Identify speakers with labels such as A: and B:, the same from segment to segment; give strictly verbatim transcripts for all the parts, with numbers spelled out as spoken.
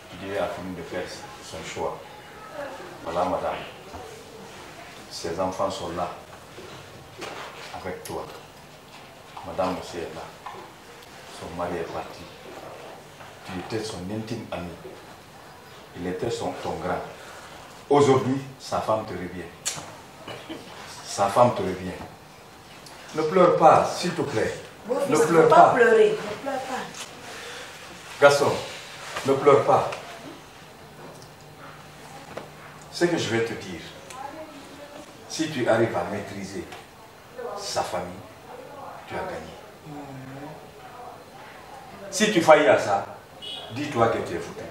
A: Tu dirais à Philippe de faire son choix. Voilà, madame. Ses enfants sont là, avec toi. Madame aussi est là. Son mari est parti. Tu étais son intime ami. Il était son, ton grand. Aujourd'hui, sa femme te revient. Sa femme te revient. Ne pleure pas, s'il te plaît.
B: Bon,
A: ne
B: fils,
A: pleure
B: pas.
A: pas.
B: Pleurer. Ne pleure pas.
A: Gaston, ne pleure pas. Ce que je vais te dire, si tu arrives à maîtriser sa famille, tu as gagné. Si tu faillis à ça, dis-toi que tu es foutu.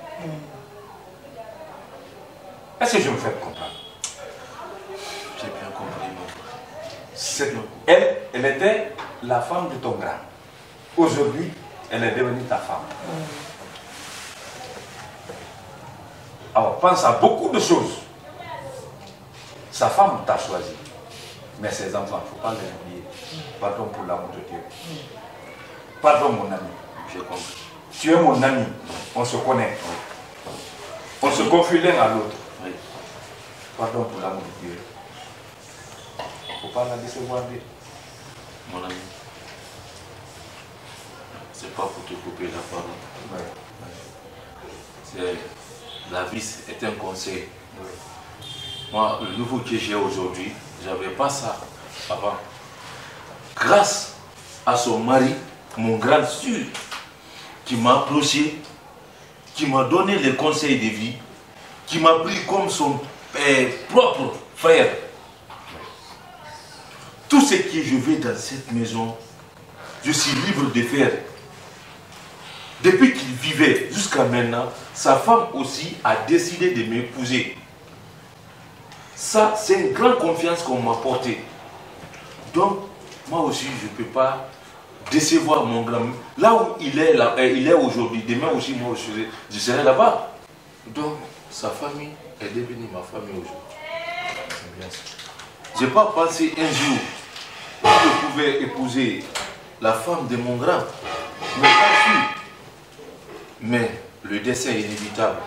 A: Est-ce que je me fais comprendre?
C: J'ai bien compris, mon frère.
A: Elle, elle était la femme de ton grand. Aujourd'hui, elle est devenue ta femme. Alors, pense à beaucoup de choses. Sa femme t'a choisi. Mais ses enfants, il ne faut pas les oublier. Pardon pour l'amour de Dieu. Pardon, mon ami.
C: J'ai compris.
A: Tu es mon ami. On se connaît. On se confie l'un à l'autre.
C: Oui.
A: Pardon pour l'amour de Dieu. Il ne faut pas la décevoir.
C: Mon ami, c'est pas pour te couper la parole.
A: Oui.
C: C'est la vie est un conseil. Oui. Moi, le nouveau que j'ai aujourd'hui, j'avais pas ça avant. Grâce à son mari, mon grand sûr, qui m'a approché, qui m'a donné les conseils de vie, qui m'a pris comme son euh, propre frère. Tout ce que je veux dans cette maison, je suis libre de faire. Depuis qu'il vivait jusqu'à maintenant, sa femme aussi a décidé de m'épouser. Ça, c'est une grande confiance qu'on m'a portée. Donc, moi aussi, je ne peux pas décevoir mon grand. Là où il est, là, il est aujourd'hui, demain aussi, moi, je serai, je serai là-bas. Donc, sa famille est devenue ma famille aujourd'hui. Je n'ai pas pensé un jour que je pouvais épouser la femme de mon grand. Mais pas sûr. Mais le décès est inévitable.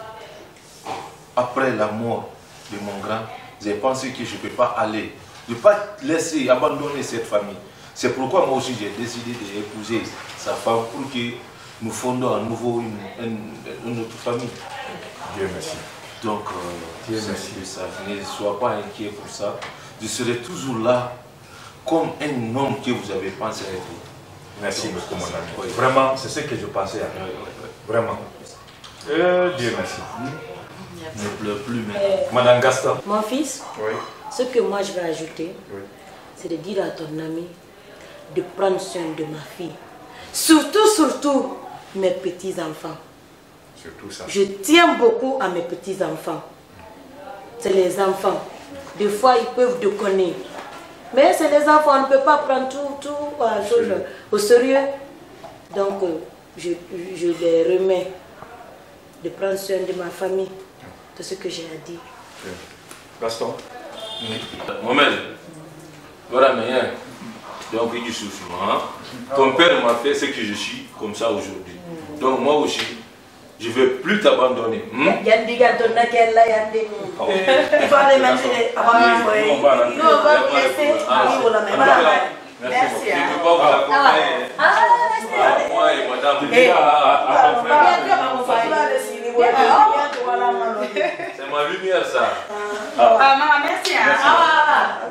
C: Après la mort de mon grand, j'ai pensé que je ne peux pas aller. Je ne peux pas laisser, abandonner cette famille. C'est pourquoi moi aussi j'ai décidé d'épouser sa femme pour que nous fondons à nouveau une, une, une autre famille.
A: Dieu merci.
C: Donc, euh, Dieu merci de ça. Ne sois pas inquiet pour ça. Je serai toujours là comme un homme que vous avez pensé être.
A: Merci beaucoup, mon ami.
C: Oui.
A: Vraiment, c'est ce que je pensais à
C: Oui, oui, oui.
A: Vraiment. Euh, Dieu merci.
C: Ne pleure plus maintenant.
B: Euh,
A: Madame Gaston.
B: Mon fils,
A: Oui.
B: ce que moi je vais ajouter,
A: Oui.
B: c'est de dire à ton ami de prendre soin de ma fille. Surtout, surtout, mes petits-enfants.
A: Surtout ça.
B: Je tiens beaucoup à mes petits-enfants. C'est les enfants. Des fois, ils peuvent déconner. Mais c'est les enfants, on ne peut pas prendre tout, tout euh, chose, au sérieux. Donc, euh, je, je les remets de prendre soin de ma famille. Tout ce que j'ai à dire.
A: Gaston.
C: Mohamed, voilà, mais donc il dit souvent, ton père m'a fait ce que je suis comme ça aujourd'hui. Donc moi aussi, je ne vais plus t'abandonner. Hmm?
B: Yandi Gatona Kella Yandi. Il faut aller maintenir.
C: Non, on va la-
B: Non, on va vous laisser.
C: Ah,
B: Oui, vous la mettez.
C: Merci.
B: Merci.
C: Je ne peux pas vous accompagner.
B: Ah,
C: Moi et madame.
B: Eh,
C: Ah, ah, ah, mon frère. C'est ma lumière ça.
D: Ah, maman, merci. Hein.
B: Ah,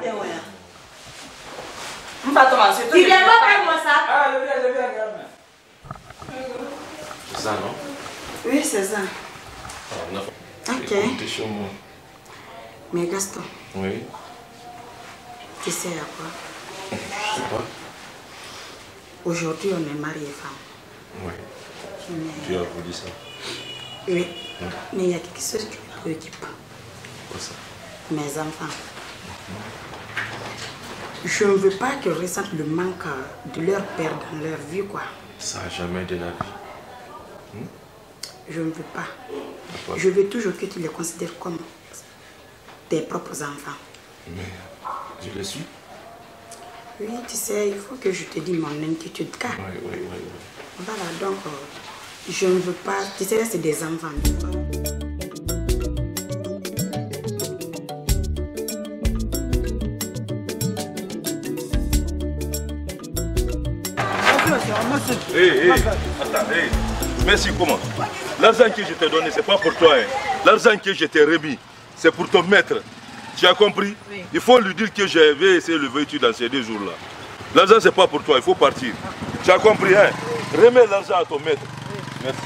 B: tu viens pas avec moi ça?
D: Ah, je viens, je viens, gamin.
C: C'est ça, non?
D: Oui, c'est ça.
C: Ah, non.
D: Ok.
C: Écoutez chez moi.
D: Mais Gaston,
C: Oui.
D: tu sais à quoi?
C: Je sais pas.
D: Aujourd'hui, on est mariés femmes.
C: Oui.
D: Mais-
C: Tu as voulu ça.
D: Oui. Mais il y a quelque chose qui me préoccupe.
C: Quoi ça?
D: Mes enfants. Je ne veux pas qu'ils ressentent le manque de leur père dans leur vie, quoi.
C: Ça jamais de la vie.
D: Je ne veux pas.
C: Pourquoi?
D: Je veux toujours que tu les considères comme tes propres enfants.
C: Mais je le suis.
D: Oui, tu sais, il faut que je te dise mon inquiétude. Car,
C: Oui, oui, oui. oui.
D: voilà, donc, euh, Je ne veux pas. Tu sais, c'est des enfants.
C: Hé, hé, attends, hé. Merci, comment? L'argent que je t'ai donné, c'est pas pour toi. Hein. L'argent que je t'ai remis, c'est pour ton maître. Tu as compris? Oui. Il faut lui dire que je vais essayer de le véhicule dans ces deux jours-là. L'argent, c'est pas pour toi, il faut partir. Tu as compris, hein? Remets l'argent à ton maître. Oui. Merci.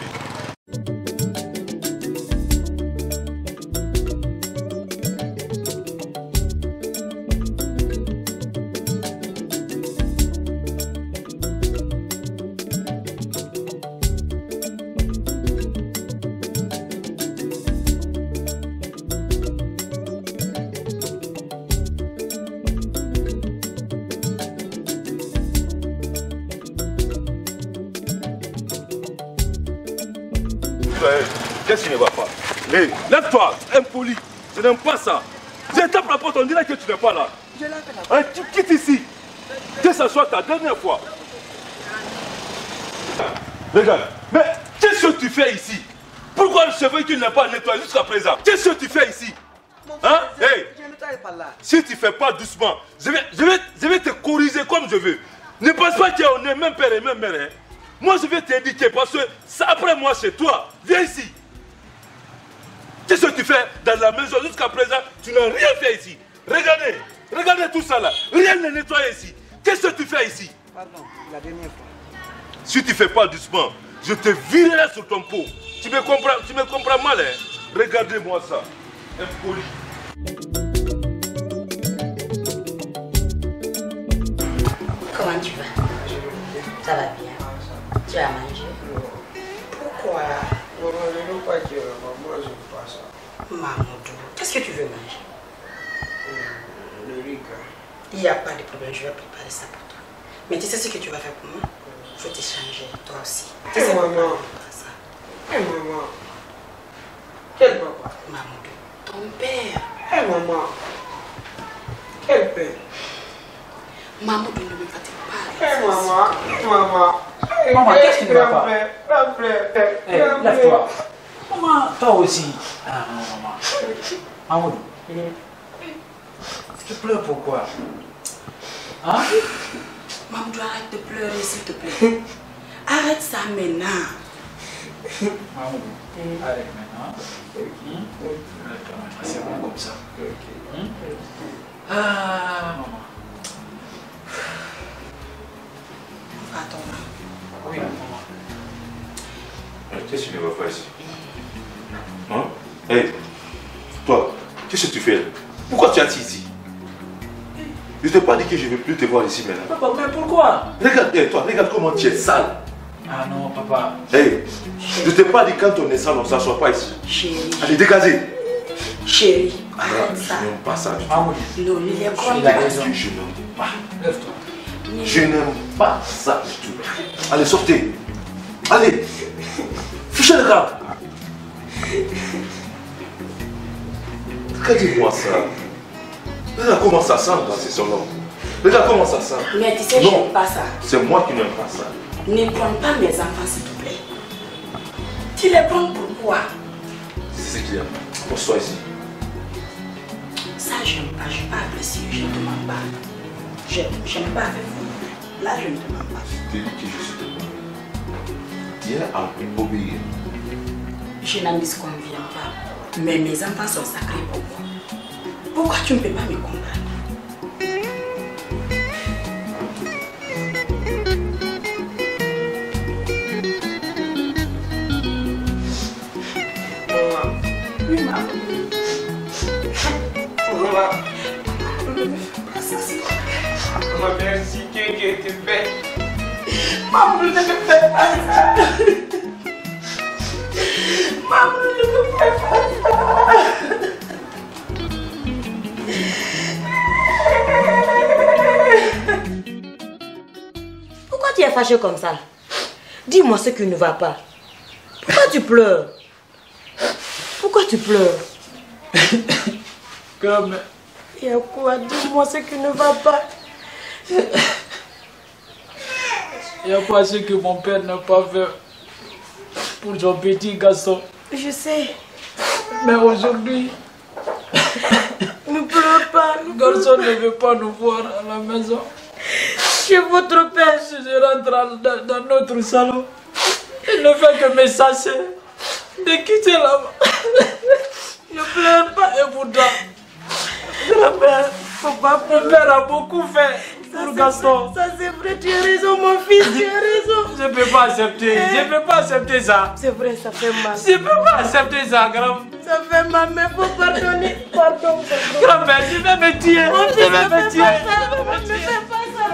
C: Qu'est-ce qui ne va pas? Hey, lève-toi, impoli. Je n'aime pas ça. Je tape la porte, on dirait que tu n'es pas là. Je l'ai fait là. Hein, tu quittes ici. Que ce soit ta dernière fois. Regarde, mais qu'est-ce que tu fais ici? Pourquoi le cheveu qu'il n'a pas nettoyé jusqu'à présent? Qu'est-ce que tu fais ici? Hein? Hey, si tu ne fais pas doucement, je vais, je, vais, je vais te corriger comme je veux. Ne pense pas qu'on est même père et même mère. Hein? Moi, je vais t'indiquer parce que ça, après moi, c'est toi. Viens ici. Qu'est-ce que tu fais dans la maison jusqu'à présent? Tu n'as rien fait ici. Regardez, regardez tout ça là. Rien n'est nettoyé ici. Qu'est-ce que tu fais ici?
E: Pardon, la dernière fois.
C: Si tu ne fais pas doucement, je te virerai sur ton pot. Tu me comprends, tu me comprends mal, hein? Regardez-moi ça. Impoli.
D: Comment tu vas? Ça va bien. Tu as mangé?
E: Pourquoi? Non, je ne veux pas dire, moi je ne veux pas ça.
D: Mamoudou, qu'est-ce que tu veux manger?
E: Mmh, le riz.
D: Il n'y a pas de problème, je vais préparer ça pour toi. Mais tu sais ce que tu vas faire pour moi? Il faut t'échanger, toi aussi. Tu
E: Hey,
D: sais
E: maman.
D: ça.
E: Hé hey, maman. Quel papa?
D: Mamoudou, ton père.
E: Hé hey, maman. Quel père?
D: Mamoudou, ne me fatigue pas.
E: Hé hey, maman. Maman.
F: Maman, qu'est-ce qui ne va pas?
E: Hey,
F: lève-toi. Maman, toi aussi. Ah non, maman. Mamoudou. Tu pleures pourquoi? Hein?
D: Mamoudou, arrête de pleurer, s'il te plaît. Arrête ça maintenant.
F: Mamoudou, arrête maintenant. Hum? C'est bon comme ça. Hum? Ah, maman.
D: Attends.
F: Oui, maman.
C: Qu'est-ce que tu ne vas pas ici? Hein? Hé, hey, toi, qu'est-ce que tu fais là? Pourquoi tu es assis ici? Je ne t'ai pas dit que je ne vais plus te voir ici maintenant.
F: Papa, mais pourquoi?
C: Regarde, hey, toi, regarde comment tu es sale.
F: Ah non, papa.
C: Hé, hey, je ne t'ai pas dit quand on est sale, on ne s'assoit pas ici.
D: Chérie.
C: Allez, dégagez.
D: Chérie,
C: Alors,
D: arrête
C: je
D: ça.
C: n'aime pas ça du tout.
F: Mamoudou.
D: Non, il est comme
F: Il a
D: ça.
F: raison.
C: Je n'aime pas.
F: Lève-toi.
C: Je n'aime pas ça du tout. Allez, sortez. Allez. Fichez le gars. Regardez-moi ça. Regarde comment ça sent dans ces salons. Regarde comment ça sent.
D: Mais tu sais, je n'aime pas ça.
C: C'est moi qui n'aime pas ça.
D: Ne prends pas mes enfants, s'il te plaît. Tu les prends pourquoi?
C: C'est ce qu'il y a. Pose-toi ici.
D: Ça, j'aime pas, je n'ai pas apprécié, je ne demande pas. Je n'aime pas avec vous. Là, je ne demande pas.
C: Je te dis que je suis de toi. Viens à m'obéir.
D: Je n'en disconviens pas. Mais mes enfants sont sacrés pour moi. Pourquoi tu ne peux pas me comprendre?
E: Maman.
D: Oui, maman.
E: Maman.
D: Ne me fais pas ça, s'il te plaît.
E: Maman, merci, Dieu, Dieu te fait.
D: Maman, ne me fais pas ça. Maman, ne me fais pas ça.
B: Pourquoi tu es fâché comme ça? Dis-moi ce qui ne va pas. Pourquoi tu pleures? Pourquoi tu pleures?
F: Comme...
B: Il y a quoi? Dis-moi ce qui ne va pas.
F: Il n'y a pas ce que mon père n'a pas fait. pour son petit garçon.
B: Je sais.
F: Mais aujourd'hui,
B: Ne pleure pas.
F: le garçon ne veut pas nous voir à la maison.
B: Chez votre père.
F: Si je rentre dans, dans notre salon, il ne fait que me chasser de quitter là-bas.
B: Ne pleure pas.
F: Et pourtant,
B: Grand-père, faut pas
F: mon père a beaucoup fait pour Gaston.
B: Ça c'est vrai, tu as raison mon fils, tu as raison.
F: Je ne peux pas accepter, je ne peux pas accepter ça.
B: C'est vrai, ça fait mal.
F: Je ne peux pas accepter ça, grand.
B: Ça fait mal, mais faut pardonner. Pardon, pardon.
F: Grand-père, je vais me tuer.
B: Mon
F: Je
B: fils,
F: vais
B: ne
F: me
B: fais
F: tuer.
B: pas ça. Ne fais pas ça.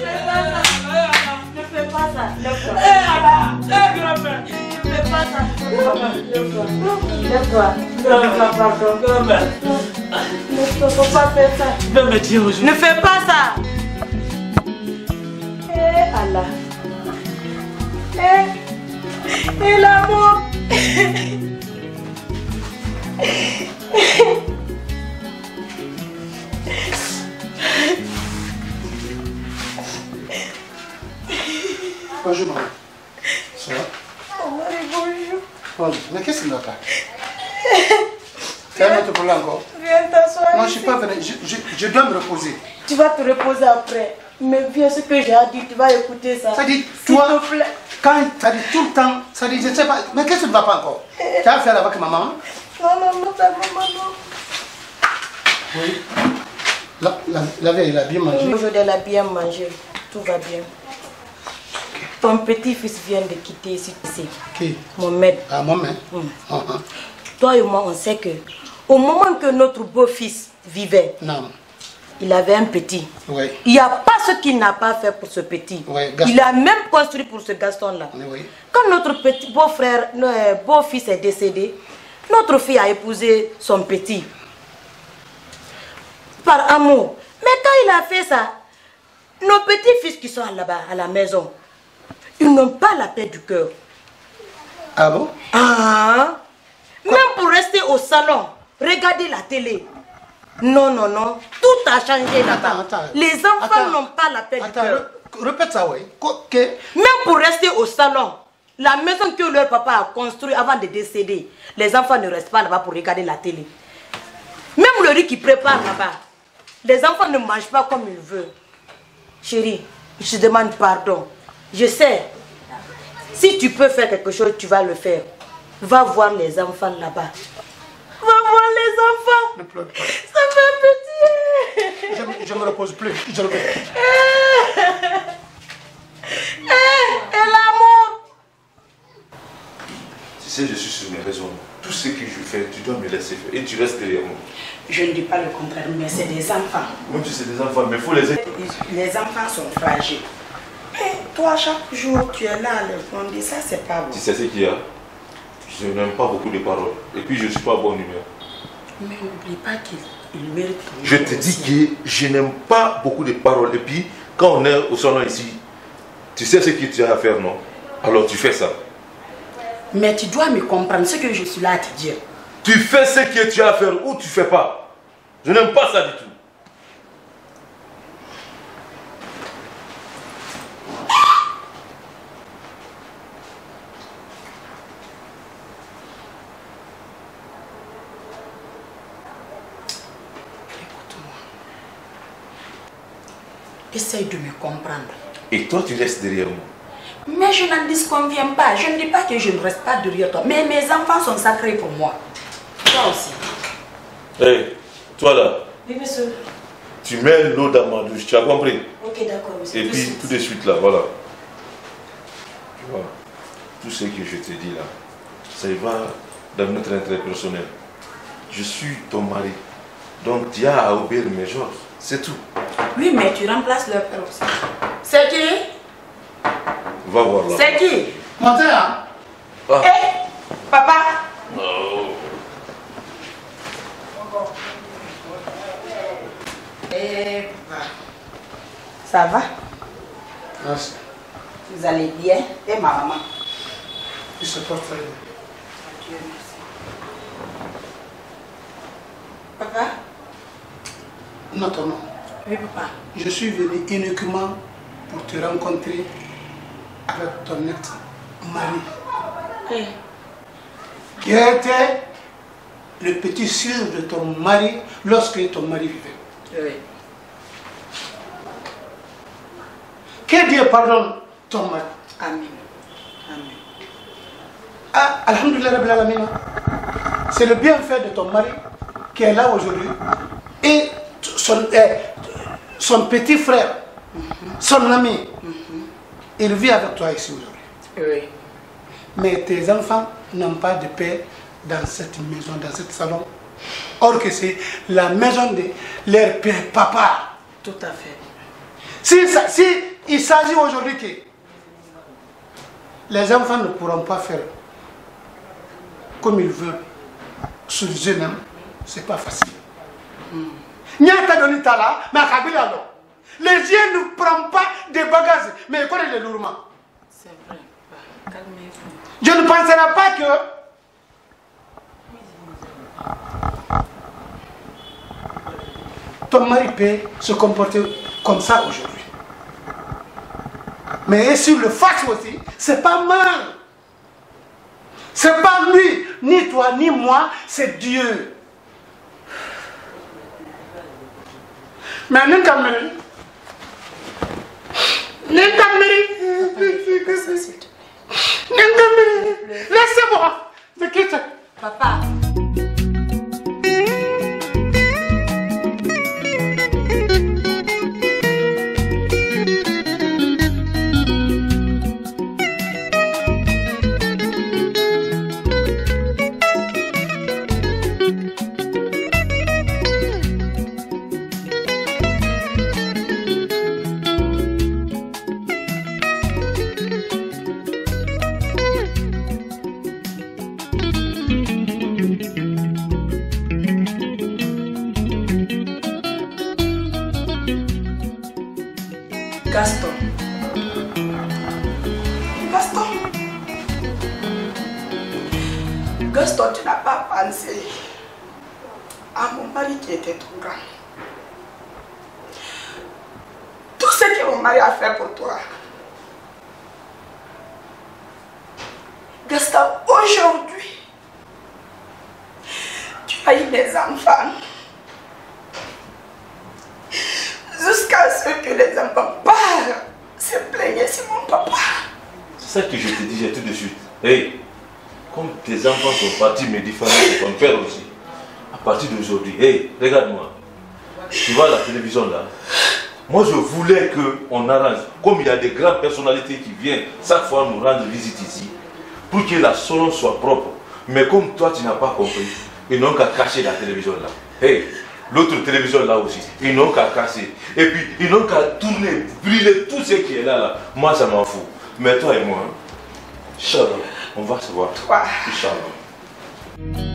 B: Ne fais pas ça. Ne fais pas ça. Lève-toi.
F: Eh, Allah. Eh, grand-père.
B: Ne fais pas ça. Lève-toi. Lève-toi. Lève-toi, pardon.
F: Grand-père.
B: Ne faut pas faire ça.
F: Je vais me tuer aujourd'hui.
B: Ne fais pas ça. Eh Allah. Eh. Et l'amour.
G: Bonjour, maman. Ça va?
B: Oh, Marie, bonjour.
G: Bonjour. Mais qu'est-ce qui ne va pas? Tu as un autre problème encore?
B: Viens t'asseoir.
G: Non, je ne suis pas venu. Je, je, je dois me reposer.
B: Tu vas te reposer après. Mais viens, ce que j'ai à dire, tu vas écouter ça.
G: Ça dit,
B: S'il
G: toi,
B: te plaît.
G: quand ça dit tout le temps, ça dit, je ne sais pas. Mais qu'est-ce qui ne va pas encore? Tu as affaire avec ma maman?
B: Non, non, non, ta maman, non.
G: Oui. La, la, la veille, il a bien mangé.
B: Aujourd'hui, elle a bien mangé. Tout va bien. Ton petit-fils vient de quitter ici, tu sais.
G: Qui?
B: Mohamed.
G: Ah, maman.
B: Mm.
G: Ah, ah.
B: Toi et moi, on sait que au moment que notre beau-fils vivait,
G: Non.
B: il avait un petit.
G: Oui.
B: Il n'y a pas ce qu'il n'a pas fait pour ce petit.
G: Oui, Gaston.
B: Il a même construit pour ce Gaston-là.
G: Oui.
B: Quand notre petit beau-frère, euh, beau-fils est décédé, notre fille a épousé son petit. Par amour. Mais quand il a fait ça, nos petits-fils qui sont là-bas, à la maison, ils n'ont pas la paix du cœur.
G: Ah bon?
B: Ah, même pour rester au salon, regarder la télé. Non, non, non. Tout a changé là-bas.
G: Attends, attends.
B: Les enfants
G: Attends.
B: n'ont pas la paix
G: Attends,
B: du cœur.
G: re- répète ça, oui. Ok.
B: Même pour rester au salon, la maison que leur papa a construite avant de décéder, les enfants ne restent pas là-bas pour regarder la télé. Même le riz qu'ils préparent là-bas, les enfants ne mangent pas comme ils veulent. Chérie, je te demande pardon. Je sais, si tu peux faire quelque chose, tu vas le faire. Va voir les enfants là-bas. Va voir les enfants.
G: Ne pleure pas.
B: Ça fait pitié.
G: Je, je me repose plus. Je le fais.
B: Et l'amour.
C: Tu sais, je suis sur mes raisons. Tout ce que je fais, tu dois me laisser faire. Et tu restes derrière moi.
D: Je ne dis pas le contraire, mais c'est des enfants.
C: Même si c'est des enfants, mais il faut les aider.
D: Les enfants sont fragiles. Et toi, chaque jour, tu es là à les fonder. Ça, c'est pas bon.
C: Tu sais ce qu'il y a? Je n'aime pas beaucoup de paroles. Et puis, je ne suis pas à bonne humeur.
D: Mais n'oublie pas qu'il mérite.
C: Je te dis que je n'aime pas beaucoup de paroles. Et puis, quand on est au salon ici, tu sais ce que tu as à faire, non? Alors, tu fais ça.
D: Mais tu dois me comprendre ce que je suis là à te dire.
C: Tu fais ce que tu as à faire ou tu fais pas. Je n'aime pas ça du tout.
D: Écoute-moi. Essaye de me comprendre.
C: Et toi, tu restes derrière moi.
D: Mais je n'en disconviens pas. Je ne dis pas que je ne reste pas derrière toi. Mais mes enfants sont sacrés pour moi. Toi aussi.
C: Hé, hey, toi là,
B: Oui, monsieur.
C: tu mets l'eau dans ma douche, tu as compris?
B: Ok, d'accord, monsieur.
C: Et puis, tout de suite là, voilà. Tu vois, tout ce que je te dis là, ça y va dans notre intérêt personnel. Je suis ton mari. Donc, tu as à obéir mes ordres. C'est tout.
D: Oui, mais tu remplaces leur père aussi. C'est qui?
C: Va voir là.
D: C'est qui?
G: Montez, hein?
C: Ah.
D: Hé, papa.
C: Oh.
D: Eh, papa. Ça va?
G: Merci.
D: Vous allez bien? Et ma maman?
G: Il se porte très bien.
D: Dieu merci. Papa?
G: Non, ton nom.
D: Oui, papa.
G: Je suis venu uniquement pour te rencontrer avec ton ex-mari.
D: Eh,
G: qui était le petit sûr de ton mari lorsque ton mari vivait.
D: Oui.
G: Que Dieu pardonne ton mari.
D: Amen. Amen.
G: Ah, Alhamdulillah Rabbil Alamin. C'est le bienfait de ton mari qui est là aujourd'hui. Et son, eh, son petit frère, mm-hmm. son ami, mm-hmm. il vit avec toi ici aujourd'hui.
D: Oui.
G: Mais tes enfants n'ont pas de paix dans cette maison, dans ce salon. Or que c'est la maison de leur père, papa.
D: Tout à fait.
G: Si, ça, si il s'agit aujourd'hui que les enfants ne pourront pas faire comme ils veulent sur eux-mêmes, c'est pas facile. Les gens ne prennent pas des bagages, mais ils connaissent les lourdement.
D: C'est vrai. Calmez-vous.
G: Je ne penserai pas que ton mari peut se comporter comme ça aujourd'hui. Mais sur le fax aussi, c'est pas mal. C'est pas lui, ni toi, ni moi, c'est Dieu. Mais nous sommes laissez-moi. Je quitte.
B: Papa.
D: Gaston. Gaston. Gaston, tu n'as pas pensé à mon mari qui était ton grand. Tout ce que mon mari a fait pour toi. Gaston, aujourd'hui, tu as eu des enfants. Jusqu'à ce que les enfants partent, se plaignent sur mon papa.
C: C'est ça que je te disais tout de suite. Hey, comme tes enfants sont partis me défendre de ton père aussi, à partir d'aujourd'hui, hey, regarde-moi. Tu vois la télévision là? Moi je voulais qu'on arrange, comme il y a des grandes personnalités qui viennent chaque fois nous rendre visite ici, pour que la salon soit propre. Mais comme toi tu n'as pas compris, ils n'ont qu'à cacher la télévision là. Hey, l'autre télévision là aussi, ils n'ont qu'à casser. Et puis, ils n'ont qu'à tourner, brûler tout ce qui est là, là. Moi, ça m'en fout. Mais toi et moi, Inch'Allah, on va se voir.
D: Toi.
C: Inch'Allah.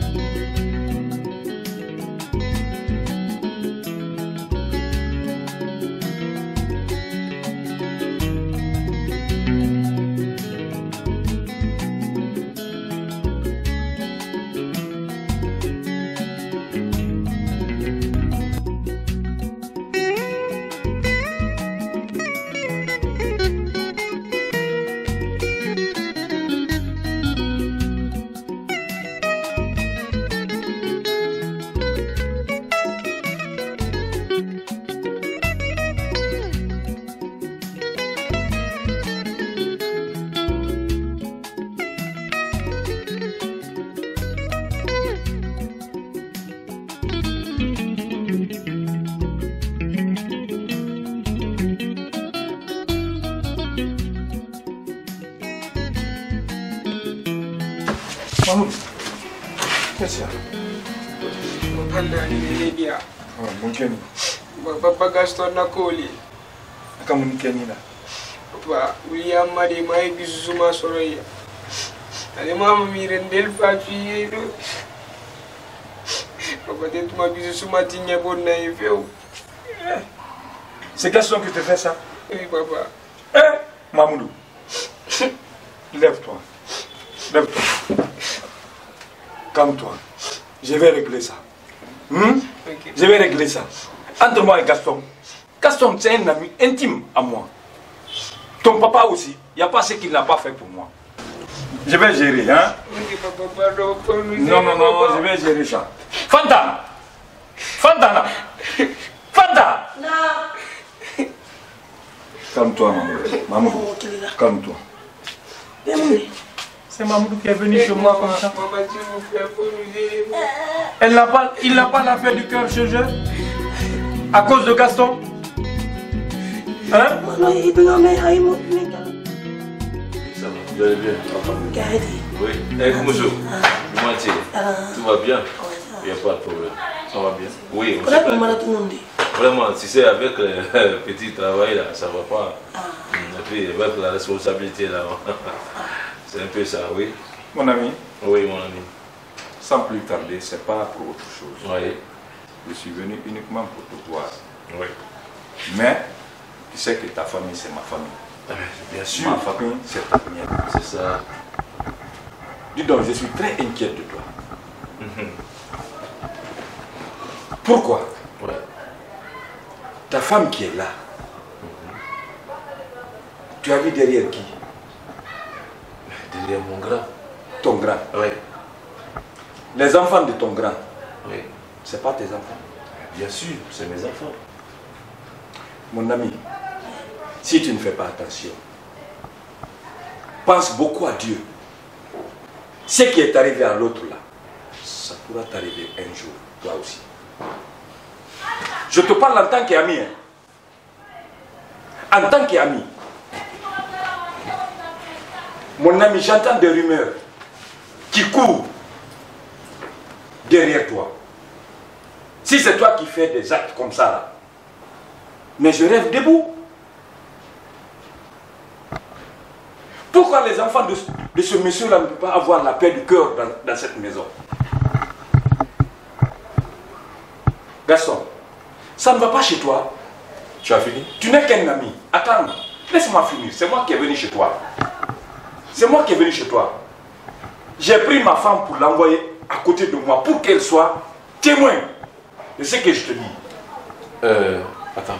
F: Mahmoud, qu'est-ce qu'il y a?
E: Papa ni dia.
F: Oh, mon Kenny.
E: Papa Gaston na koli.
F: Aka mon Kenny là.
E: Papa, William mari mai bisuma soroya. Ale mama mi rendel papi do. Papa de tu ma bisuma tinya bonna e feu.
F: C'est Gaston qui te fait ça?
E: Oui papa.
F: Eh, Mamoudou. Lève-toi. Lève-toi. Calme-toi. Je vais régler ça. Hmm?
E: Okay.
F: Je vais régler ça. Entre moi et Gaston. Gaston, c'est un ami intime à moi. Ton papa aussi, il n'y a pas ce qu'il n'a pas fait pour moi. Je vais gérer, hein. Non, non, non, je vais gérer ça. Fanta! Fanta, là! Fanta!
B: Non.
F: Calme-toi, Mamoudou. Mamoudou, calme-toi. C'est Mamoudou qui est venu chez moi comme ça. Elle n'a pas, il n'a pas l'affaire du cœur chez eux. À cause de Gaston. Hein?
A: Ça va, vous allez bien? Oui. Eh, Koumouzo, comment tu es? Tout va bien? Il n'y a pas de problème. Ça va bien? Oui, on sait pas. Vraiment, si c'est avec le petit travail là, ça va pas. Et puis avec la responsabilité là, c'est un peu ça, oui.
F: Mon ami?
A: Oui, mon ami.
F: Sans plus tarder, c'est pas pour autre chose.
A: Oui.
F: Je suis venu uniquement pour te voir.
A: Oui.
F: Mais, tu sais que ta famille, c'est ma famille.
A: Bien sûr.
F: Ma famille, c'est ta mienne.
A: C'est ça.
F: Dis donc, je suis très inquiète de toi. Pourquoi?
A: Ouais.
F: Ta femme qui est là, tu as vu derrière qui?
A: Derrière mon grand.
F: Ton grand.
A: Oui.
F: Les enfants de ton grand.
A: Oui.
F: C'est pas tes enfants.
A: Bien sûr, c'est mes enfants.
F: Mon ami, si tu ne fais pas attention, pense beaucoup à Dieu. Ce qui est arrivé à l'autre là, ça pourra t'arriver un jour, toi aussi. Je te parle en tant qu'ami. Hein. En tant qu'ami. Mon ami, j'entends des rumeurs qui courent derrière toi. Si c'est toi qui fais des actes comme ça là, mais je rêve debout. Pourquoi les enfants de, de ce monsieur-là ne peuvent pas avoir la paix du cœur dans, dans cette maison? Gaston, ça ne va pas chez toi.
A: Tu as fini?
F: Tu n'es qu'un ami. Attends, laisse-moi finir. C'est moi qui est venu chez toi. C'est moi qui est venu chez toi. J'ai pris ma femme pour l'envoyer à côté de moi pour qu'elle soit témoin de ce que je te dis.
A: Euh, attends.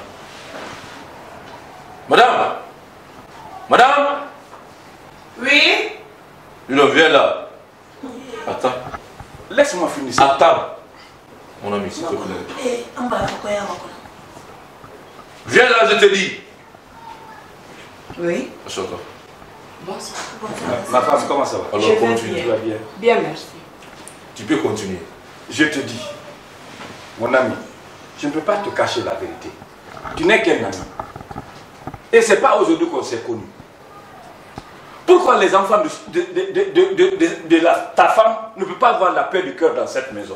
A: Madame! Madame!
D: Oui?
A: Il viens là. Attends.
F: Laisse-moi finir ça.
A: Attends. Mon ami, s'il te plaît.
B: Eh, on va faire quoi?
A: Viens là, je te dis.
D: Oui?
A: Bonsoir.
B: Bonsoir.
F: Ma femme, comment ça va?
A: Alors,
D: Je vais
A: continue.
D: bien.
F: Tu vas bien?
D: Bien, merci.
A: Tu peux continuer.
F: Je te dis, mon ami, je ne peux pas te cacher la vérité. Tu n'es qu'un ami. Et ce n'est pas aujourd'hui qu'on s'est connus. Pourquoi les enfants de, de, de, de, de, de, de la, ta femme ne peuvent pas avoir la paix du cœur dans cette maison?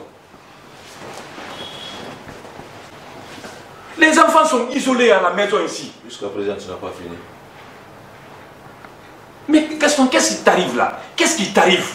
F: Les enfants sont isolés à la maison ici.
A: Jusqu'à présent, tu n'as pas fini.
F: Mais Gaston, qu'est-ce qui t'arrive là? Qu'est-ce qui t'arrive?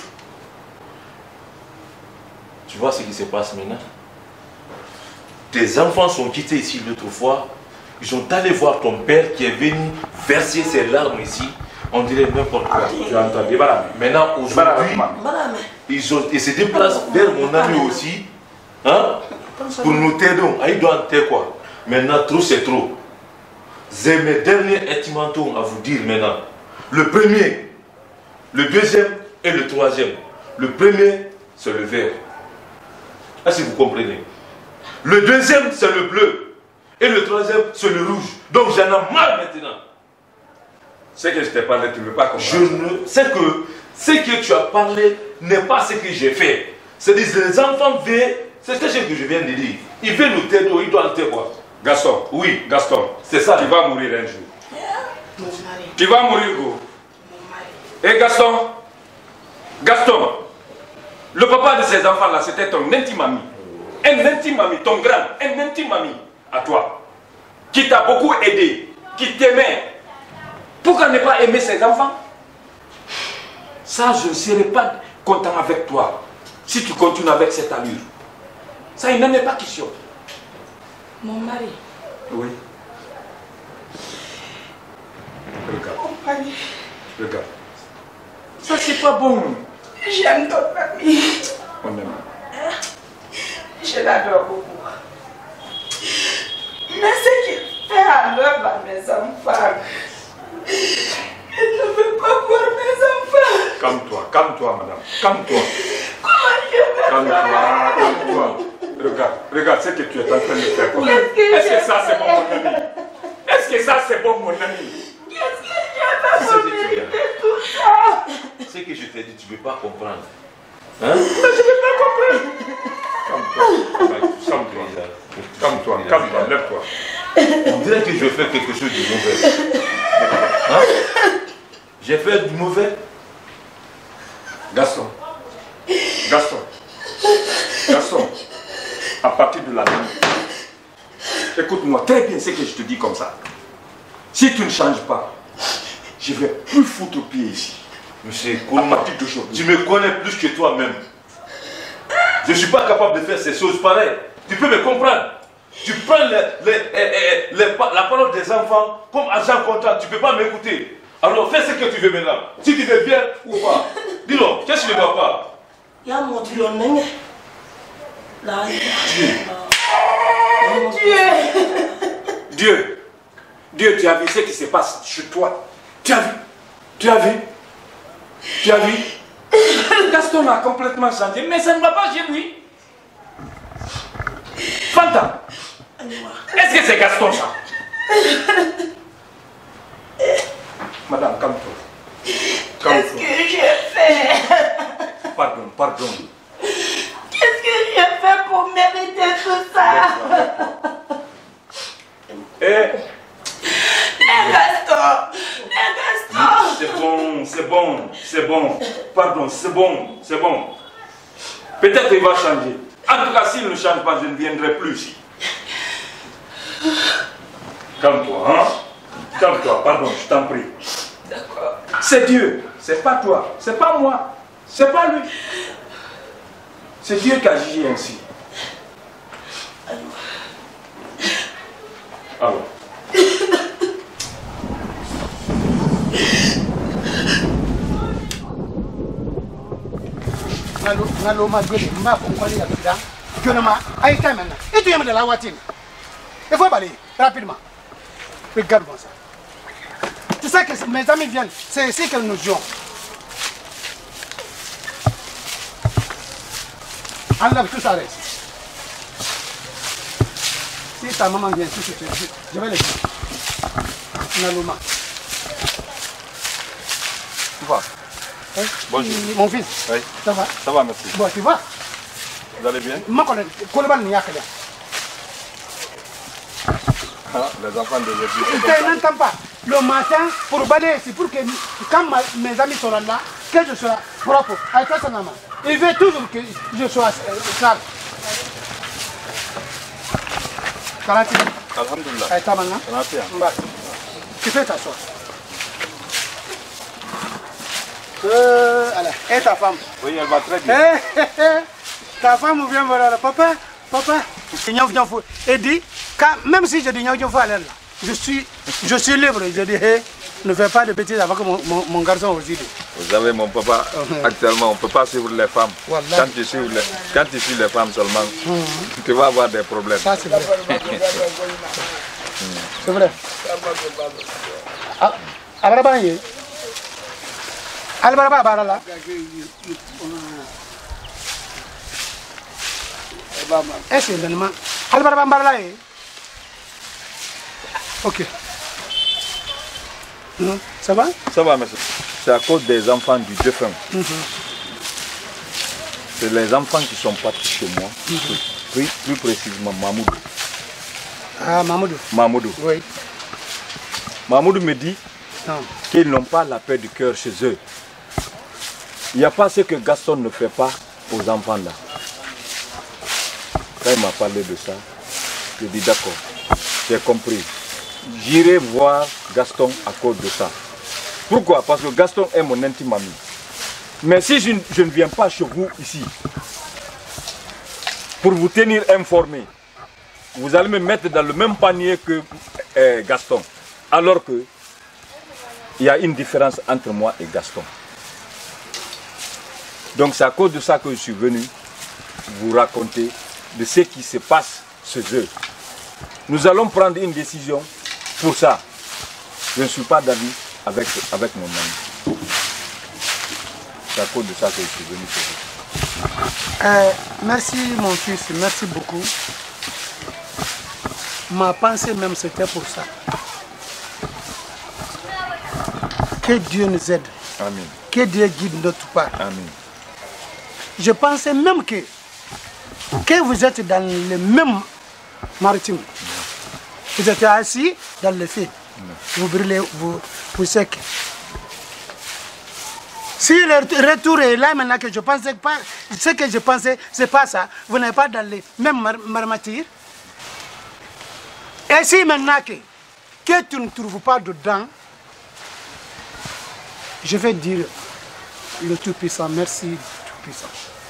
A: Tu vois ce qui se passe maintenant? Tes enfants sont quittés ici l'autre fois. Ils sont allés voir ton père qui est venu verser ses larmes ici. On dirait n'importe quoi.
F: Tu as entendu? Voilà.
A: Maintenant, aujourd'hui,
B: Madame.
A: ils, ont, ils se déplacent vers mon ami aussi. Hein? Pour nous t'aider. Ah, il doit en quoi? Maintenant, trop c'est trop. J'ai mes derniers ultimatums à vous dire maintenant. Le premier, le deuxième et le troisième. Le premier, c'est le vert. Est-ce que vous comprenez? Le deuxième, c'est le bleu. Et le troisième, c'est le rouge. Donc j'en ai marre maintenant.
F: Ce que je t'ai parlé, tu ne veux pas comprendre.
A: Je ne sais que ce que tu as parlé n'est pas ce que j'ai fait. C'est-à-dire que les enfants veulent, c'est ce que je viens de dire. Ils veulent nous t'aider, ils doivent te voir.
F: Gaston,
A: Oui,
F: Gaston,
A: c'est ça.
F: tu vas mourir un jour.
D: Mon mari.
F: Tu vas mourir, go.
D: Mon mari.
F: Et Gaston, Gaston, le papa de ces enfants-là, c'était ton intime ami. Un intime ami, ton grand, un intime ami à toi. Qui t'a beaucoup aidé, qui t'aimait. Pourquoi ne pas aimer ses enfants? Ça, je ne serai pas content avec toi si tu continues avec cette allure. Ça, il n'en est pas question.
D: Mon mari.
F: Oui. Regarde.
D: Mon mari.
F: Regarde. Ça, c'est pas bon.
D: J'aime ton famille.
F: On aime.
D: Je l'adore beaucoup. Mais ce qu'il fait à l'œuvre à mes enfants, il ne veut pas voir mes enfants.
F: Calme-toi, calme-toi, madame. Calme-toi.
D: Comment je vais
F: Calme-toi, calme-toi. Regarde, regarde ce que tu es en train de faire. Est-ce que ça c'est bon, mon ami? Est-ce que ça c'est bon, mon ami?
D: Qu'est-ce que j'ai fait pour mériter tout ça?
C: Ce que je t'ai dit, tu ne peux pas comprendre.
F: Hein? Mais je ne peux pas comprendre. Calme-toi, calme-toi, calme-toi, calme-toi, lève-toi.
C: On dirait que je vais faire quelque chose de mauvais. Hein? J'ai fait du mauvais.
F: Gaston, Gaston, Gaston, à partir de la nuit, écoute-moi très bien ce que je te dis comme ça. Si tu ne changes pas, je vais plus foutre pied ici.
C: Monsieur
F: À
C: Koulma,
F: partir d'aujourd'hui.
C: tu me connais plus que toi-même. Je ne suis pas capable de faire ces choses pareilles. Tu peux me comprendre. Tu prends les, les, les, les, les, la parole des enfants comme agent comptant. Tu ne peux pas m'écouter. Alors fais ce que tu veux maintenant. Si tu veux bien ou pas. Dis-le, qu'est-ce que tu ne vois pas?
D: Il y a mon Dieu. Là,
F: Dieu. Dieu. Dieu, tu as vu ce qui se passe chez toi. Tu as vu. Tu as vu. Tu as vu. Gaston a complètement changé, mais ça ne va pas chez lui. Fanta. Est-ce que c'est Gaston ça? Madame, calme-toi.
D: qu'est-ce que j'ai fait?
F: Pardon, pardon.
D: Qu'est-ce que j'ai fait pour mériter tout ça?
F: Eh,
D: Les Gaston! Les Gaston!
F: c'est bon, c'est bon, c'est bon. Pardon, c'est bon, c'est bon. Peut-être il va changer. En tout cas, s'il ne change pas, je ne viendrai plus ici. Calme-toi, hein? Calme-toi, pardon, je t'en prie.
D: D'accord.
F: C'est Dieu, c'est pas toi, c'est pas moi, c'est pas lui. C'est Dieu qui a agi ainsi. Alors.
G: Nalo, nalo ma gueule, m'a compris la vida. Je ne m'a aïe maintenant. Et tu es de la voiture. Il faut balayer rapidement. Regarde-moi ça. Tu sais que mes amis viennent, c'est ici que nous jouons. Enlève tout ça reste. Si ta maman vient, tout de suite, je vais le dire. Naloma.
A: Tu vas?
G: Hein?
A: Bonjour.
G: Mon fils.
A: Oui.
G: Ça va?
A: Ça va, merci.
G: Bon, tu vas?
A: Vous allez bien?
G: Ma collègue, Koloban n'y a que là.
A: Ah, les enfants de l'Église.
G: Tu n'entends pas. Le matin, pour balayer, c'est pour que quand ma, mes amis seront là, que je sois propre. Avec ça, ça maman. Il veut toujours que je sois euh, sale. Kalati.
A: Alhamdulillah.
G: Avec ta maman.
A: Merci.
G: Mba. Tu fais ta chose. Euh, allez. Et ta femme?
A: Oui, elle va très bien.
G: Eh, eh, eh. Ta femme vient voir là. Papa, papa. Et dit, quand, même si je dis je suis, je suis libre. Je dis, hey, ne fais pas de bêtises avec mon, mon, mon garçon aussi.
A: Vous savez, mon papa, actuellement, on ne peut pas suivre les femmes.
G: Wallah.
A: Quand tu suis les, quand tu suis les femmes seulement, tu vas avoir des problèmes.
G: Ça, c'est vrai. C'est vrai. Ah, Abrabanye. Albaraba Barala. Est-ce que le Albaraba Barala? Ok. Non, ça va?
A: Ça va, monsieur. C'est à cause des enfants du défunt.
G: Mm-hmm.
A: C'est les enfants qui sont partis chez moi.
G: Mm-hmm.
A: plus, plus précisément Mahmoud.
G: Ah, Mahmoud.
A: Mahmoud.
G: Oui.
A: Mahmoud me dit
G: Non.
A: qu'ils n'ont pas la paix du cœur chez eux. Il n'y a pas ce que Gaston ne fait pas aux enfants là. Quand il m'a parlé de ça, je dis d'accord, j'ai compris. J'irai voir Gaston à cause de ça. Pourquoi? Parce que Gaston est mon intime ami. Mais si je, je ne viens pas chez vous ici, pour vous tenir informé, vous allez me mettre dans le même panier que euh, Gaston. Alors que il y a une différence entre moi et Gaston. Donc c'est à cause de ça que je suis venu vous raconter de ce qui se passe chez eux. Nous allons prendre une décision pour ça. Je ne suis pas d'avis avec, avec mon ami. c'est à cause de ça que je suis venu chez vous.
G: Euh, merci mon fils, merci beaucoup. Ma pensée même c'était pour ça. Que Dieu nous aide.
A: Amen.
G: Que Dieu guide notre part.
A: Amen.
G: Je pensais même que, que vous êtes dans le même maritime. Vous êtes assis dans le feu. Vous brûlez, vous, vous sec. Si le retour est là maintenant que je pensais pas, ce que je pensais, c'est pas ça. Vous n'êtes pas dans les mêmes mar marmatires. Et si maintenant que, que tu ne trouves pas dedans, je vais dire le Tout-Puissant, merci Tout-Puissant.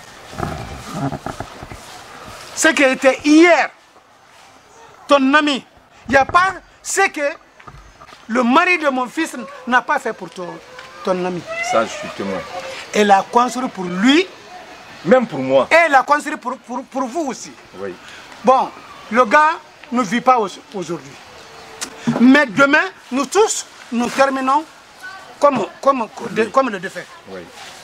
G: Ce qui était hier, ton ami, il n'y a pas ce que le mari de mon fils n'a pas fait pour ton, ton ami.
A: Ça, je suis témoin.
G: Elle a construit pour lui.
A: Même pour moi.
G: Et elle a construit pour, pour, pour vous aussi.
A: Oui.
G: Bon, le gars ne vit pas aujourd'hui. Mais demain, nous tous, nous terminons comme, comme, de, comme le défunt.
A: Oui.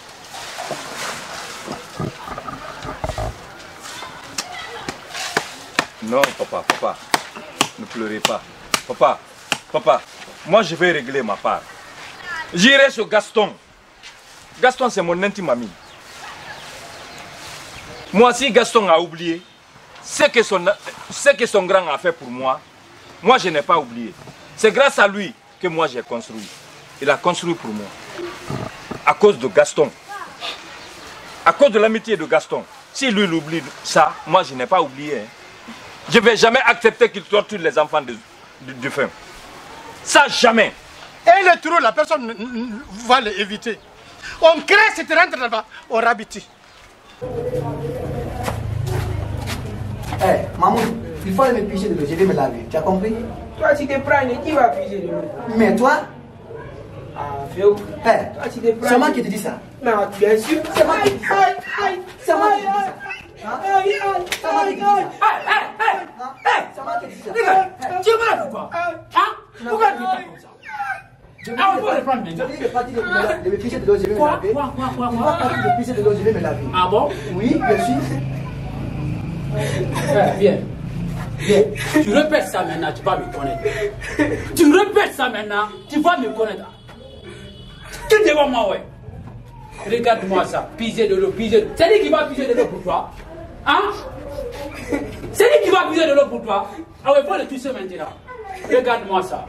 A: Non, papa, papa, ne pleurez pas. Papa, papa, moi je vais régler ma part. J'irai sur Gaston. Gaston, c'est mon intime ami. Moi, si Gaston a oublié ce que son, ce que son grand a fait pour moi, moi je n'ai pas oublié. C'est grâce à lui que moi j'ai construit. Il a construit pour moi. À cause de Gaston. À cause de l'amitié de Gaston. Si lui l'oublie ça, moi je n'ai pas oublié. Hein. Je ne vais jamais accepter qu'il torture les enfants de, de, du feu. Ça, jamais.
G: Et le trou, la personne va l'éviter. On crée cette rentre là-bas, on rabiti.
H: Eh, hey, maman, il faut aller me piger de l'eau, je vais me laver. Tu as compris?
E: Toi, tu te prends, qui va piger de l'eau?
H: Mais toi?
E: Ah, Féo.
H: Eh, hey, toi, tu te prends. C'est moi qui te dis ça.
E: Non, bien sûr.
H: C'est moi qui te dis ça. C'est moi qui te dis ça.
E: Aïe, aïe, aïe, aïe, aïe,
H: c'est moi qui te dis ça.
E: tu es malade ou quoi? Hein? Pourquoi tu fais comme ça? Ah, on peut reprendre maintenant.
H: Je vais partir de me piger de l'eau, je vais me laver.
E: Quoi, quoi, quoi,
H: Il
E: quoi?
H: va partir de piger de l'eau, je vais me laver.
E: Ah bon?
H: Oui, bien sûr.
E: Viens. Viens. Tu répètes ça maintenant, tu vas me connaître. Tu répètes ça maintenant, tu vas me connaître. Tu es devant moi, ouais. Regarde-moi ça. Piser de l'eau, piser de l'eau. C'est lui qui va piser de l'eau pour toi. Hein? C'est lui qui va piser de l'eau pour toi. Ah ouais, il faut le toucher maintenant. Regarde-moi ça.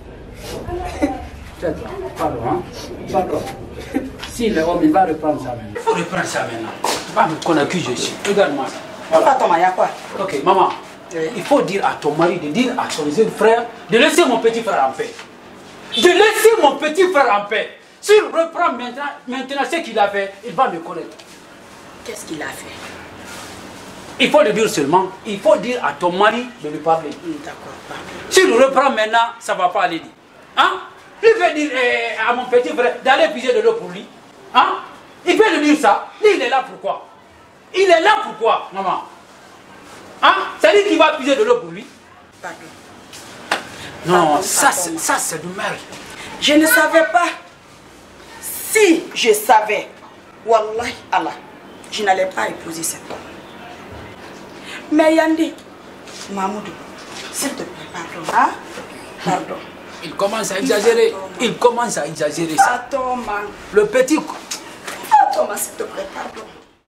E: Pardon, hein? Pardon. Si le homme, il va reprendre ça maintenant. Il faut reprendre ça maintenant. Tu vas me connaître qui je suis. Regarde-moi ça.
D: Voilà. Attends, il y a quoi?
E: Ok, maman. Il faut dire à ton mari de dire à son jeune frère de laisser mon petit frère en paix. De laisser mon petit frère en paix. S'il reprend maintenant, maintenant ce qu'il a fait, il va me connaître.
D: Qu'est-ce qu'il a fait?
E: Il faut le dire seulement. Il faut dire à ton mari de lui parler.
D: D'accord.
E: S'il reprend maintenant, ça ne va pas aller dire. Hein? Il veut dire eh, à mon petit frère d'aller puiser de l'eau pour lui. Hein? Il peut lui dire ça. Lui, il est là pourquoi? Il est là pourquoi, maman? Hein? C'est lui qui va puiser de l'eau pour lui.
D: Pardon.
E: Non,
D: Pardon,
E: ça,
D: pardon.
E: c'est, ça c'est du merde.
D: Je ne savais pas. Si je savais, Wallahi Allah, je n'allais pas épouser cet homme. Mais Yandi, Mahmoudou, s'il te plaît, pardon. Hein? Pardon.
E: Il commence à exagérer. Il commence à exagérer ça.
D: Attends, man.
E: Le petit...
D: Attends, s'il te plaît, pardon.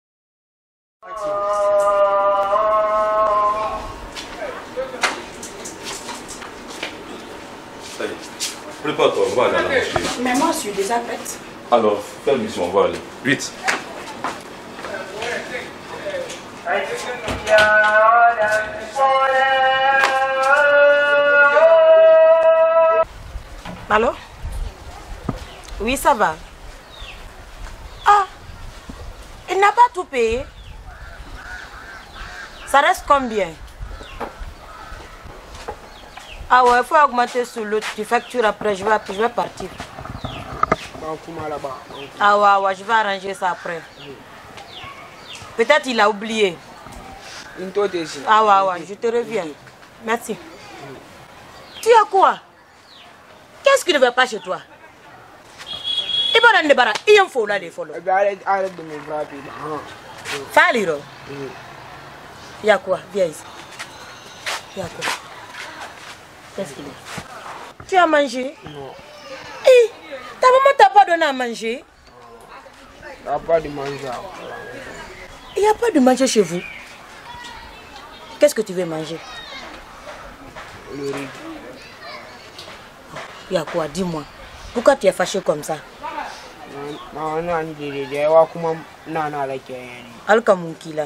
C: Ça y est. Prépare-toi, on va aller à la mosquée.
D: Mais moi, je suis déjà prête.
C: Alors, fais mission, on va aller. Vite.
B: Allô? Oui, ça va. Ah, il n'a pas tout payé. Ça reste combien? Ah ouais, il faut augmenter sur l'autre. Tu factures après, je vais, je vais partir. Ah ouais, ouais, je vais arranger ça après. Peut-être il a oublié. Ah ouais, ouais, je te reviens. Merci. Tu as quoi? Qu'est-ce qui ne va pas chez toi? Ibara ndebara, il faut là les follow.
I: Arrête, arrête de me frapper.
B: Faliro. Il y a quoi? Viens ici. Il y a quoi? Qu'est-ce qu'il y a? Tu as mangé?
I: Non.
B: Eh, ta maman t'a pas donné à manger?
I: Il n'y a pas de manger.
B: Il n'y a pas de manger chez vous. Qu'est-ce que tu veux manger?
I: Le riz.
B: Il y a quoi? Dis-moi. Pourquoi tu es fâché comme ça?
I: Non, non, non, non,
B: Alkamunkila.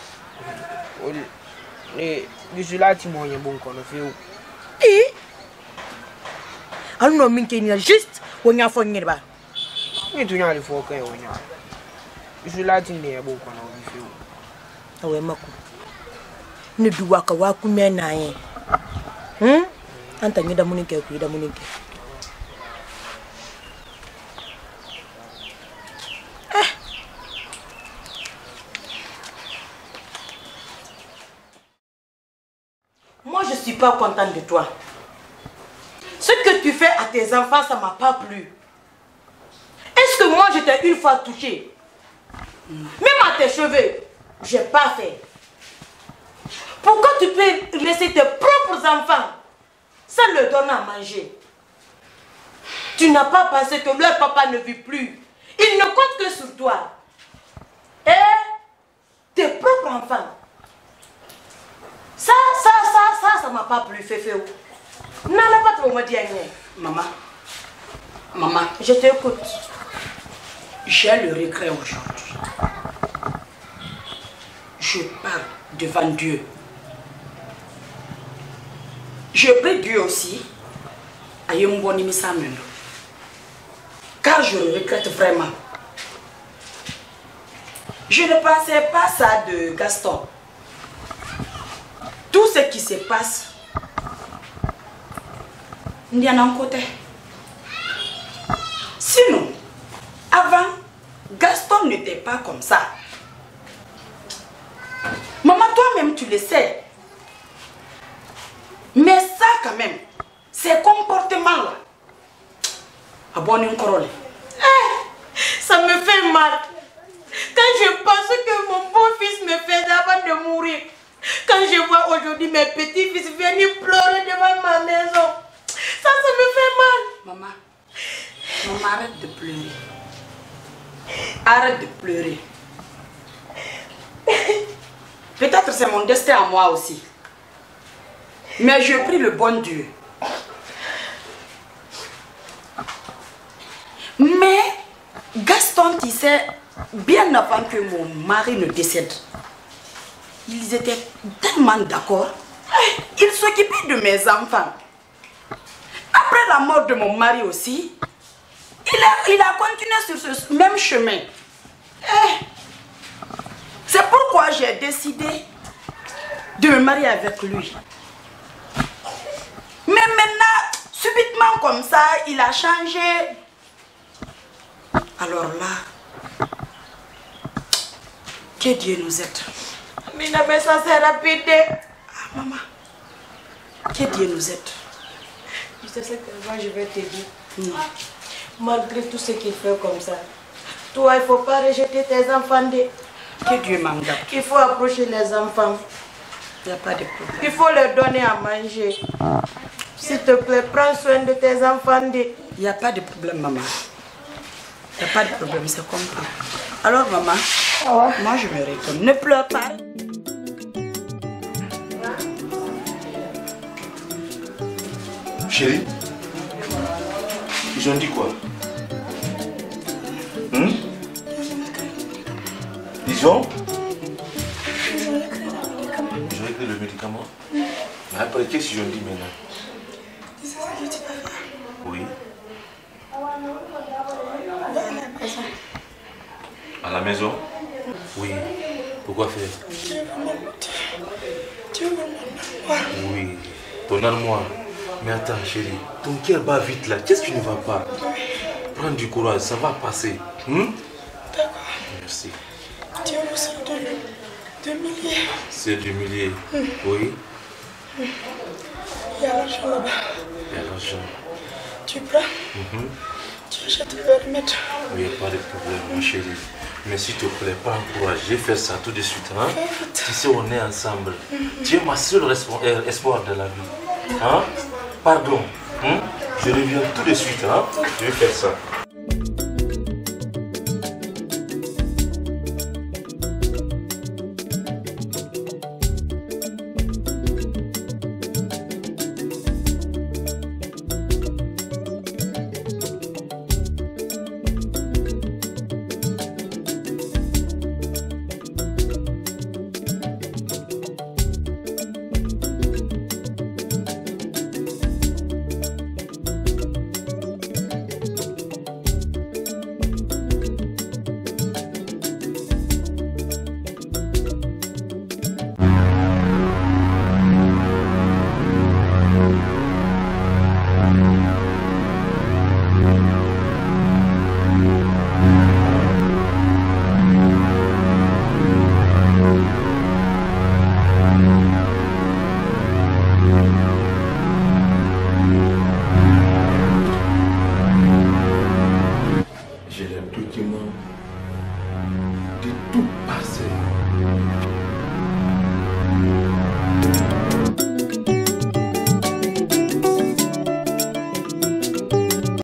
I: Je suis là, tu m'as dit bon qu'on a fait.
B: Eh? Alors, non, juste, on y a fait une erreur.
I: Mais tu n'as pas fait une erreur. Je suis là, tu m'as dit bon qu'on a fait.
B: Ah ouais, Makou. Ne dois pas voir comme un naïe. Hum? Antangi da munike ku da munike. Moi, je ne suis pas contente de toi. Ce que tu fais à tes enfants, ça ne m'a pas plu. Est-ce que moi, je t'ai une fois touché? Même à tes cheveux, je n'ai pas fait. Pourquoi tu peux laisser tes propres enfants sans leur donner à manger? Tu n'as pas pensé que leur papa ne vit plus. Il ne compte que sur toi. Et tes propres enfants. Ça, ça, ça, ça, ça m'a pas plu, Féfé. Non, non, pas trop me dire.
D: Maman, maman,
B: je t'écoute.
D: J'ai le regret aujourd'hui. Je parle devant Dieu. Je prie Dieu aussi. Car je le regrette vraiment. Je ne pensais pas ça de Gaston. Tout ce qui se passe, il y en a un côté. Sinon, avant, Gaston n'était pas comme ça. Maman, toi-même, tu le sais. Mais ça, quand même, ces comportements-là, abonne encore.
B: Ça me fait mal. Quand je pense que mon beau-fils me fait avant de mourir, quand je vois aujourd'hui mes petits-fils venir pleurer devant ma maison, ça, ça me fait mal.
D: Maman, maman, arrête de pleurer. Arrête de pleurer. Peut-être c'est mon destin à moi aussi. Mais je prie le bon Dieu. Mais Gaston, tu sais, bien avant que mon mari ne décède, ils étaient tellement d'accord. Ils s'occupaient de mes enfants. Après la mort de mon mari aussi, il a, il a continué sur ce même chemin. C'est pourquoi j'ai décidé de me marier avec lui. Mais maintenant, subitement comme ça, il a changé. Alors là, que Dieu nous aide.
B: Mais non, mais ça c'est rapide.
D: Ah, maman, que Dieu nous aide.
B: Tu sais ce que moi je vais te dire. Non. Malgré tout ce qu'il fait comme ça, toi il ne faut pas rejeter tes enfants.
D: Que Dieu m'en garde.
B: Il faut approcher les enfants.
D: Il n'y a pas de problème.
B: Il faut leur donner à manger. S'il te plaît, prends soin de tes enfants.
D: Il n'y a pas de problème, maman. Il n'y a pas de problème, c'est comme ça. Alors, maman, ah ouais. Moi je me retourne. Ne pleure pas.
C: Chérie, ils ont dit quoi? Hmm? Ils ont Ils ont écrit le médicament. Mais après, qu'est-ce qu'ils ont dit maintenant?
J: C'est ce que tu vas faire.
C: Oui.
J: À la maison.
C: Oui. Pourquoi faire?
J: Tu veux m'embêter. Tu veux m'embêter.
C: Oui. Ton armoire. Mais attends, chérie. Ton cœur bat vite là. Qu'est-ce que tu ne vas pas? Prends du courage, ça va passer. Hmm?
J: D'accord.
C: Merci.
J: Tu veux aussi de, de milliers.
C: C'est du millier.
J: Mm.
C: Oui.
J: Mm. Il y a l'argent là-bas.
C: Il y a l'argent.
J: Tu prends.
C: Mm-hmm.
J: Je te vais remettre.
C: Il n'y a pas de problème, ma chérie. Mais s'il te plaît, pas encourage. Je vais faire ça tout de suite. Hein? Tu sais, on est ensemble. Mm-hmm. Tu es ma seule espoir de la vie. Hein? Pardon. Hein? Je reviens tout de suite. Hein? Je vais faire ça.